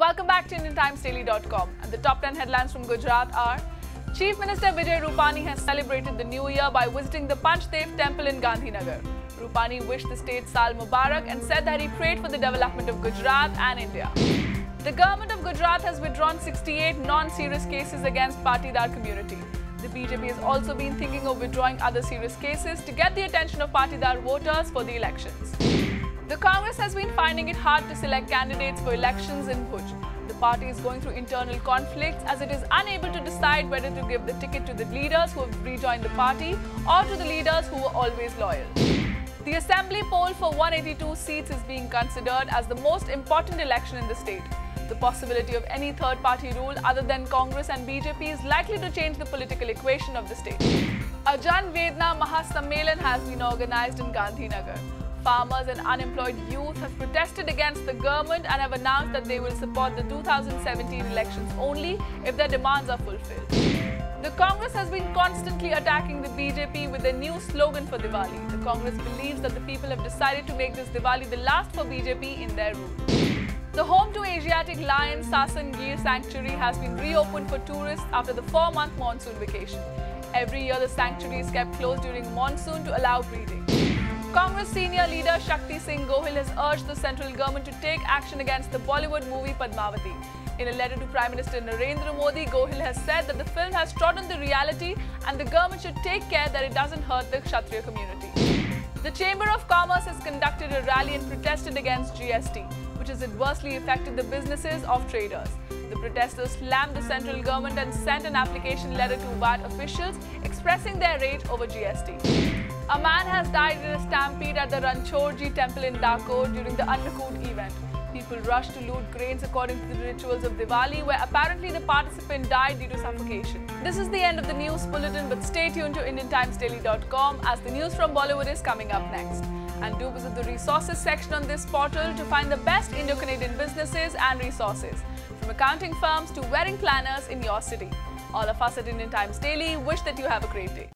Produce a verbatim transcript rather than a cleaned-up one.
Welcome back to Indian Times Daily dot com, and the top ten headlines from Gujarat are: Chief Minister Vijay Rupani has celebrated the new year by visiting the Panchdev temple in Gandhinagar. Rupani wished the state Saal Mubarak and said that he prayed for the development of Gujarat and India. The government of Gujarat has withdrawn sixty-eight non-serious cases against Patidar community. The B J P has also been thinking of withdrawing other serious cases to get the attention of Patidar voters for the elections. The Congress has been finding it hard to select candidates for elections in Bhuj. The party is going through internal conflicts as it is unable to decide whether to give the ticket to the leaders who have rejoined the party or to the leaders who were always loyal. The assembly poll for one hundred eighty-two seats is being considered as the most important election in the state. The possibility of any third-party rule other than Congress and B J P is likely to change the political equation of the state. A Jan Vedna Mahasammelan has been organized in Gandhinagar. Farmers and unemployed youth have protested against the government and have announced that they will support the two thousand seventeen elections only if their demands are fulfilled. The Congress has been constantly attacking the B J P with a new slogan for Diwali. The Congress believes that the people have decided to make this Diwali the last for B J P in their rule. The home to Asiatic lion Sasan Gir Sanctuary has been reopened for tourists after the four-month monsoon vacation. Every year the sanctuary is kept closed during monsoon to allow breeding. Congress senior leader Shakti Singh Gohil has urged the central government to take action against the Bollywood movie Padmavati. In a letter to Prime Minister Narendra Modi, Gohil has said that the film has trodden the reality and the government should take care that it doesn't hurt the Kshatriya community. The Chamber of Commerce has conducted a rally and protested against G S T, which has adversely affected the businesses of traders. The protesters slammed the central government and sent an application letter to V A T officials expressing their rage over G S T. A man has died in a stampede at the Ranchorji temple in Dakor during the Annakoot event. People rushed to loot grains according to the rituals of Diwali, where apparently the participant died due to suffocation. This is the end of the news bulletin, but stay tuned to Indian Times Daily dot com as the news from Bollywood is coming up next. And do visit the resources section on this portal to find the best Indo-Canadian businesses and resources, from accounting firms to wedding planners in your city. All of us at Indian Times Daily wish that you have a great day.